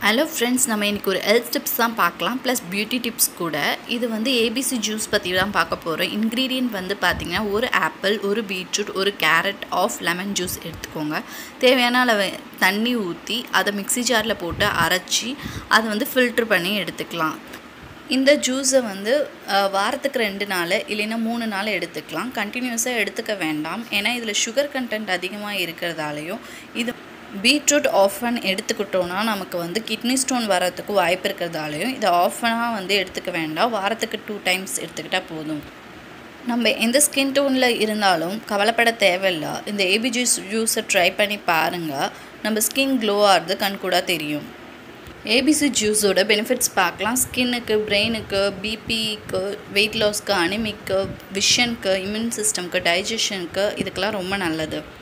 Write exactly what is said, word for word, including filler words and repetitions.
Hello friends, நம்ம இன்றைக்கி ஒரு ஹெல்த் டிப்ஸ் தான் பார்க்கலாம், ப்ளஸ் பியூட்டி டிப்ஸ் கூட. இது வந்து ஏபிசி ஜூஸ் பற்றி தான் பார்க்க போகிறோம். இன்க்ரீடியன்ட் வந்து பார்த்திங்கன்னா, ஒரு ஆப்பிள், ஒரு பீட்ரூட், ஒரு கேரட், ஆஃப் லெமன் ஜூஸ் எடுத்துக்கோங்க. தேவையான அளவு தண்ணி ஊற்றி அதை மிக்ஸி ஜாரில் போட்டு அரைச்சி அதை வந்து ஃபில்ட்ரு பண்ணி எடுத்துக்கலாம். இந்த ஜூஸை வந்து வாரத்துக்கு ரெண்டு நாள் இல்லைன்னா மூணு நாள் எடுத்துக்கலாம். கண்டினியூஸாக எடுத்துக்க வேண்டாம், ஏன்னா இதில் சுகர் கண்டென்ட் அதிகமாக இருக்கிறதாலையும் இது பீட்ரூட் ஆஃபன் எடுத்துக்கிட்டோன்னா நமக்கு வந்து கிட்னி ஸ்டோன் வரத்துக்கு வாய்ப்பு இருக்கிறதாலையும் இதை ஆஃபனாக வந்து எடுத்துக்க வேண்டாம். வாரத்துக்கு டூ டைம்ஸ் எடுத்துக்கிட்டால் போதும். நம்ம எந்த ஸ்கின் டோனில் இருந்தாலும் கவலைப்பட தேவையில்லை. இந்த ஏபி ஜூஸ் ஜூஸை ட்ரை பண்ணி பாருங்கள். நம்ம ஸ்கின் க்ளோ ஆகிறது கண்கூட தெரியும். ஏபிசி ஜூஸோட பெனிஃபிட்ஸ் பார்க்கலாம். ஸ்கின்னுக்கு, பிரெயினுக்கு, பிபிக்கு, வெயிட் லாஸ்க்கு, அனிமிக்கு, விஷனுக்கு, இம்யூன் சிஸ்டம்க்கு, டைஜஷனுக்கு இதுக்கெல்லாம் ரொம்ப நல்லது.